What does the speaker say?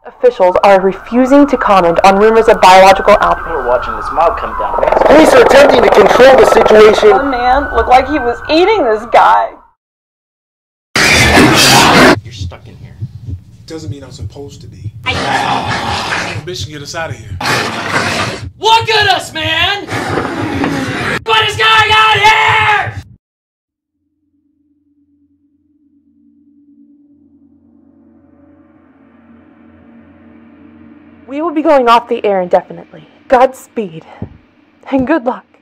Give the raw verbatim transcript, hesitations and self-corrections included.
Officials are refusing to comment on rumors of biological outbreak. People are watching this mob come down. Police are attempting to control the situation. One man looked like he was eating this guy. You're stuck in here. Doesn't mean I'm supposed to be. Bitch, get us out of here. Look at us, man! What is going on here? We will be going off the air indefinitely. Godspeed, and good luck.